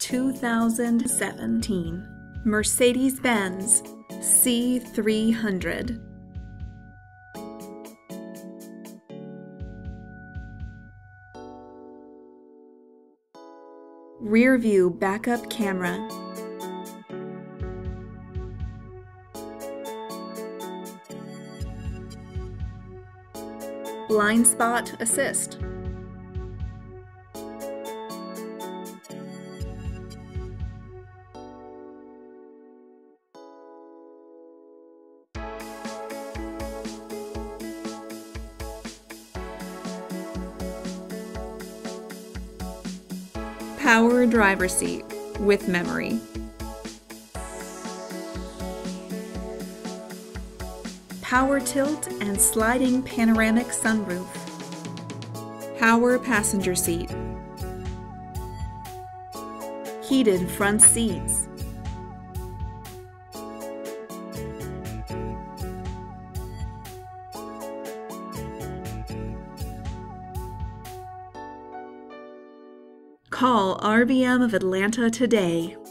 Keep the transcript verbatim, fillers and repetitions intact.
two thousand seventeen Mercedes-Benz C three hundred. Rear view backup camera. Blind spot assist. Power driver seat with memory. Power tilt and sliding panoramic sunroof. Power passenger seat. Heated front seats. Call R V M of Atlanta today.